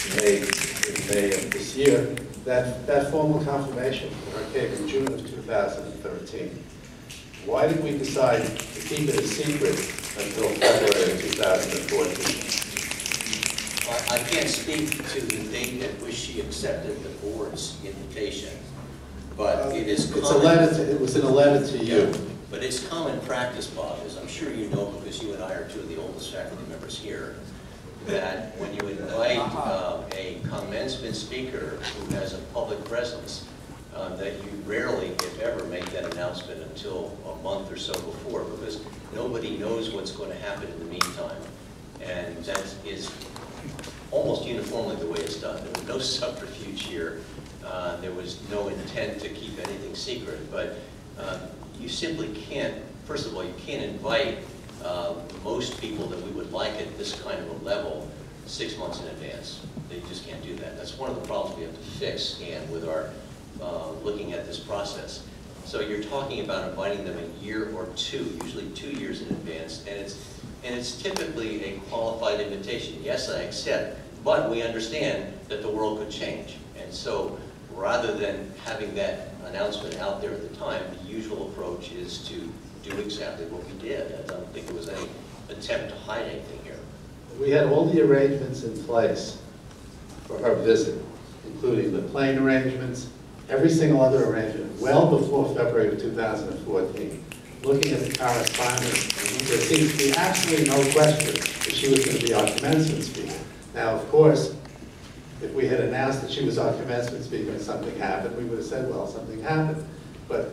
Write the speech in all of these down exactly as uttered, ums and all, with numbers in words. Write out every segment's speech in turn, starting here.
May, in May of this year. That, that formal confirmation came in June of two thousand thirteen. Why did we decide to keep it a secret until February of two thousand fourteen? I, I can't speak to the date at which she accepted the board's invitation, but Uh, it is It's a common, letter to, it was in a letter to you. Yeah, but it's common practice, Bob, as I'm sure you know because you and I are two of the oldest faculty members here, that when you invite uh, a commencement speaker who has a public presence, uh, that you rarely, if ever, make that announcement until a month or so before, because nobody knows what's going to happen in the meantime. And that is almost uniformly the way it's done. There was no subterfuge here. Uh, there was no intent to keep anything secret. But uh, you simply can't, first of all, you can't invite uh, most people that we would like at this kind of a level six months in advance. They just can't do that. That's one of the problems we have to fix, and with our uh, looking at this process. So you're talking about inviting them a year or two, usually two years in advance, and it's and it's typically a qualified invitation. Yes, I accept, but we understand that the world could change. And so rather than having that announcement out there at the time, the usual approach is to do exactly what we did. I don't think there was any attempt to hide anything here. We had all the arrangements in place for her visit, including the plane arrangements, every single other arrangement, well before February of two thousand fourteen. Looking at the correspondence, there seems to be absolutely no question that she was going to be our commencement speaker. Now, of course, if we had announced that she was our commencement speaker and something happened, we would have said, well, something happened. But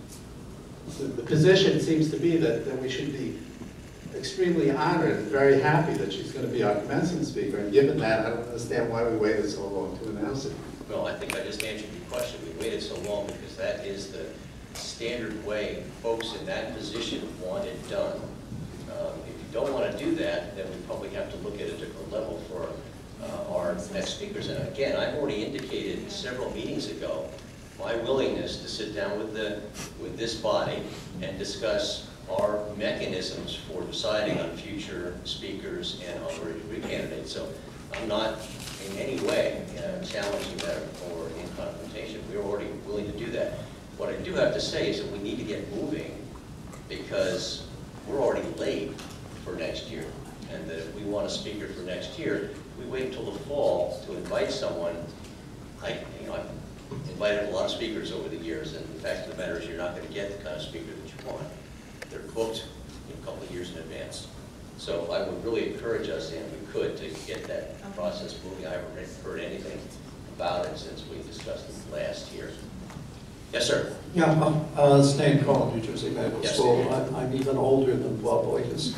the, the position seems to be that, that we should be extremely honored and very happy that she's going to be our commencement speaker. And given that, I don't understand why we waited so long to announce it. Well, I think I just answered your question. We waited so long because that is the standard way folks in that position want it done. Um, if you don't want to do that, then we probably have to look at a different level for uh, our next speakers. And again, I've already indicated several meetings ago my willingness to sit down with the with this body and discuss our mechanisms for deciding on future speakers and honorary degree candidates. So I'm not in any way uh, challenging that or in confrontation. We're already willing to do that. What I do have to say is that we need to get moving because we're already late for next year. And that if we want a speaker for next year, we wait until the fall to invite someone. I, you know, I've invited a lot of speakers over the years, and the fact of the matter is you're not going to get the kind of speaker that you want. They're booked a couple of years in advance. So I would really encourage us, if we could, to get that process moving. I haven't heard anything about it since we discussed it last year. Yes, sir. Yeah, I'm uh, Stan Cole, New Jersey Medical Yes, School. I'm, I'm even older than Bob Boykas.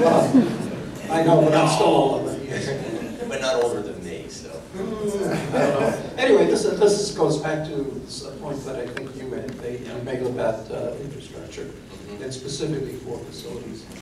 Uh, I know, but I'm still older than you. But not older than me, so. I don't know. Anyway, this, this goes back to a point that I think you made, you made about uh, infrastructure, and specifically for facilities.